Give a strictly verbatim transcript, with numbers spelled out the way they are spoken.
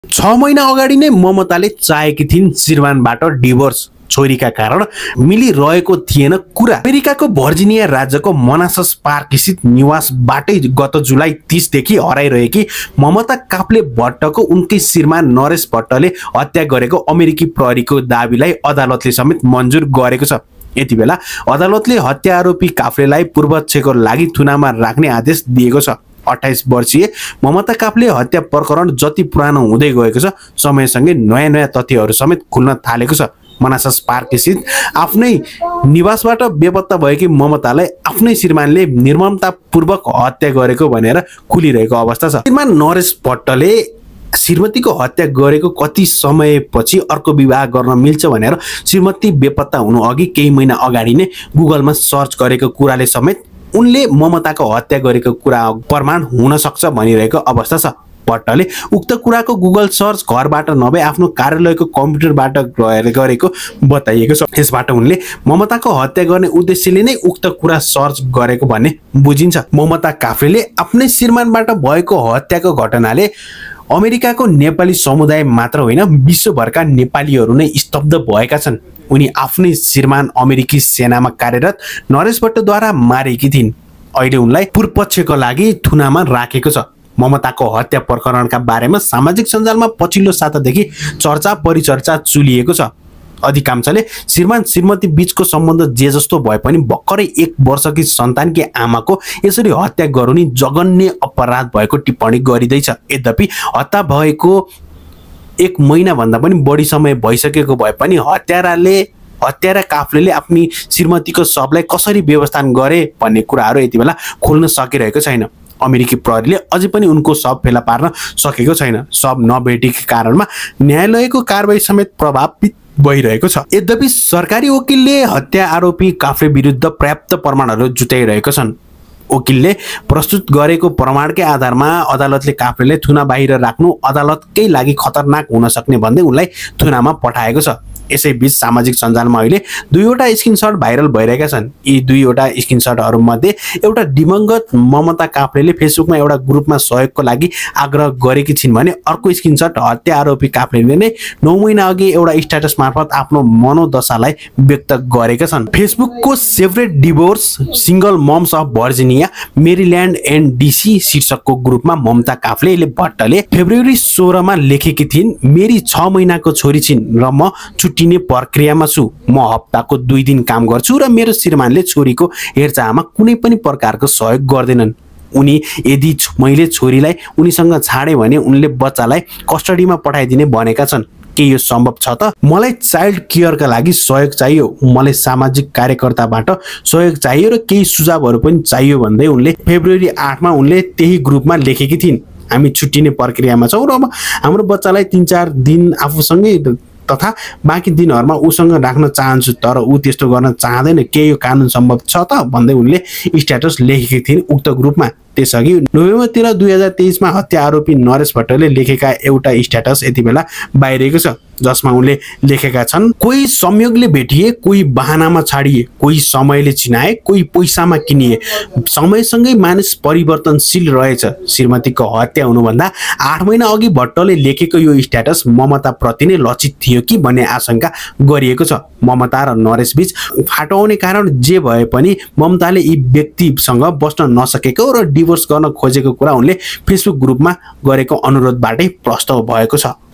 छ महिना अगाडि नै ममताले चाहेकी थिइन् श्रीमानबाट डिभोर्स। छोरीका कारण मिलिरहेको थिएन कुरा। अमेरिकाको भर्जिनिया राज्यको मनासस पार्क स्थित निवासबाटै गत जुलाई तीस देखि हराइरहेकी ममता काफ्ले भट्टको उनकै श्रीमान नरेश भट्टले हत्या गरेको अमेरिकी प्रहरीको दाबीलाई अदालतले समेत मन्जुर गरेको छ। यति बेला अदालतले हत्या आरोपी काफ्लेलाई पूर्वक्षको लागि थुनामा राख्ने आदेश दिएको छ। अट्ठाइस वर्षीय ममता काफ्ले हत्या प्रकरण जति पुरानो हुँदै गएको छ, समयसँगै नयाँ नयाँ तथ्यहरू समेत खुल्न थालेको छ। मनासस पार्क स्थित आफ्नै निवासबाट बेपत्ता भएकी ममतालाई आफ्नै श्रीमानले निर्ममतापूर्वक हत्या गरेको भनेर खुलिरहेको अवस्था छ। श्रीमान नरेश भट्टले श्रीमतीको हत्या गरेको कति समयपछि अर्को विवाह गर्न मिल्छ भनेर श्रीमती बेपत्ता हुनु अघि केही महिना अगाडि नै गुगलमा सर्च गरेको कुराले समेत उनले ममताको हत्या गरेको कुरा प्रमाण हुन सक्छ भनिरहेको अवस्था छ। भट्टले उक्त कुराको गुगल सर्च घरबाट नभए आफ्नो कार्यालयको कम्प्युटरबाट गरेको बताइएको छ। यसबाट उनले ममताको हत्या गर्ने उद्देश्यले नै उक्त कुरा सर्च गरेको भन्ने बुझिन्छ। ममता काफ्लेले आफ्नै श्रीमानबाट भएको हत्याको घटनाले अमेरिकाको नेपाली समुदाय मात्र होइन, विश्वभरका नेपालीहरू नै स्तब्ध भएका छन्। उनी आफ्नै श्रीमान अमेरिकी सेनामा कार्यरत नरेश भट्टद्वारा मारेकी थिइन्। अहिले उनलाई पूर्वपक्षको लागि थुनामा राखेको छ। ममताको हत्या प्रकरणका बारेमा सामाजिक सञ्जालमा पछिल्लो सातादेखि चर्चा परिचर्चा चुलिएको छ। अधिकांशले श्रीमान श्रीमती बीचको सम्बन्ध जे जस्तो भए पनि भर्खरै एक वर्षकी सन्तानकी आमाको यसरी हत्या गर्नु नि जघन्य अपराध भएको टिप्पणी गरिँदैछ। यद्यपि हत्या भएको एक महिना भन्दा पनि बढी समय भइसकेको भए पनि हत्याराले हत्यारा काफ्लेले आफ्नी श्रीमतीको शवलाई कसरी व्यवस्थापन गरे भन्ने कुराहरू यति बेला खोल्न सकिरहेको छैन। अमेरिकी प्रहरीले अझै पनि उनको शव फेला पार्न सकेको छैन। शव नभेटेको कारणमा न्यायालयको कारबाही समेत प्रभावित भइरहेको छ। यद्यपि सरकारी वकिलले हत्या आरोपी काफ्ले विरुद्ध पर्याप्त प्रमाणहरू जुटाइरहेका छन्। वकिलले प्रस्तुत गरेको प्रमाणकै आधारमा अदालतले काफ्लेलाई थुना बाहिर राख्नु अदालतकै लागि खतरनाक हुन सक्ने भन्दै उनलाई थुनामा पठाएको छ। यसैबीच सामाजिक सञ्जालमा अहिले दुईवटा स्क्रिनसट भाइरल भइरहेका छन्। यी दुईवटा स्क्रिनसटहरूमध्ये एउटा दिवंगत ममता काफ्लेले फेसबुकमा एउटा ग्रुपमा सहयोगको लागि आग्रह गरेकी छिन् भने अर्को स्क्रिनसट हत्या आरोपी काफ्लेले नै नौ महिना अघि एउटा स्ट्याटस मार्फत आफ्नो मनोदशालाई व्यक्त गरेका छन्। फेसबुकको separate divorce single moms of Virginia Maryland and DC शीर्षकको ग्रुपमा ममता काफ्लेले भट्टले फेब्रुअरी सोह्रमा लेखेकी थिइन्, मेरी छ महिनाको छोरी छिन् र म छुट्टिने प्रक्रियामा छु। म हप्ताको दुई दिन काम गर्छु र मेरो श्रीमानले छोरीको हेरचाहमा कुनै पनि प्रकारको सहयोग गर्दैनन्। उनी यदि मैले छोरीलाई उनीसँग छाडे भने उनले बच्चालाई कस्टडीमा पठाइदिने भनेका छन्। के यो सम्भव छ त? मलाई चाइल्ड केयरका लागि सहयोग चाहियो, मलाई सामाजिक कार्यकर्ताबाट सहयोग चाहियो र केही सुझावहरू पनि चाहियो भन्दै उनले फेब्रुअरी आठमा उनले त्यही ग्रुपमा लेखेकी थिइन्। हामी छुट्टिने प्रक्रियामा छौँ र हाम्रो बच्चालाई तीन चार दिन आफूसँगै तथा बाँकी दिनहरूमा उसँग राख्न चाहन्छु, तर ऊ त्यस्तो गर्न चाहँदैन। के यो कानुन सम्भव छ त भन्दै उनले स्ट्याटस लेखेकी थिइन् उक्त ग्रुपमा। त्यसअघि नोभेम्बर तेह्र दुई हजार तेइसमा हत्या आरोपी नरेश भट्टले लेखेका एउटा स्ट्याटस यति बेला बाहिरिएको छ, जसमा उनले लेखेका छन्, कोही संयोगले भेटिए, कोही बहानामा छाडिए, कोही समयले चिनाए, कोही पैसामा किनिए, समयसँगै मानिस परिवर्तनशील रहेछ। श्रीमतीको हत्या हुनुभन्दा आठ महिना अघि भट्टले लेखेको यो स्ट्याटस ममताप्रति नै लक्षित थियो कि भन्ने आशंका गरिएको छ। ममता र नरेश बीच फाटो आउने कारण जे भए पनि ममताले यी व्यक्तिसँग बस्न नसकेको र डिभोर्स गर्न खोजेको कुरा उनले फेसबुक ग्रुपमा गरेको अनुरोधबाटै प्रष्ट भएको छ।